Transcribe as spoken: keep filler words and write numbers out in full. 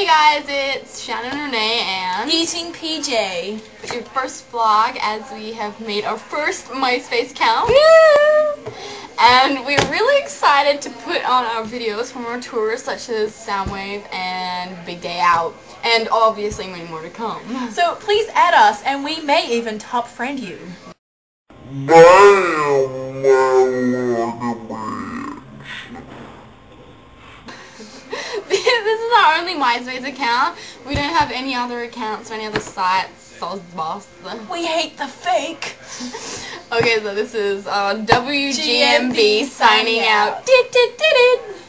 Hey guys, it's Shannon Renee and Eating P J. It's your first vlog as we have made our first MySpace account. Woo! And we're really excited to put on our videos from our tours such as Soundwave and Big Day Out. And obviously many more to come. So please add us and we may even top friend you. This is our only MySpace account. We don't have any other accounts or any other sites. Boss. We hate the fake. Okay, so this is uh, W G M B G M B signing signing out. out. Did, did, did it.